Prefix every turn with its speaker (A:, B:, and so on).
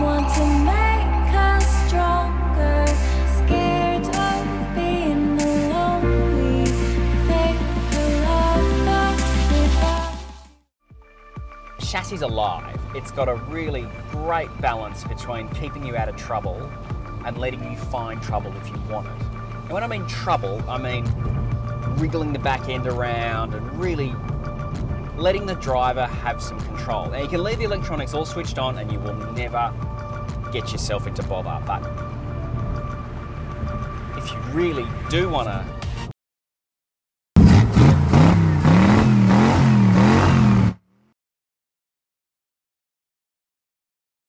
A: someone to make us stronger. Scared of being alone, we think the love us without.
B: Chassis alive. It's got a really great balance between keeping you out of trouble and letting you find trouble if you want it. And when I mean trouble, I mean wriggling the back end around and really letting the driver have some control. Now you can leave the electronics all switched on and you will never get yourself into bother, but if you really do want to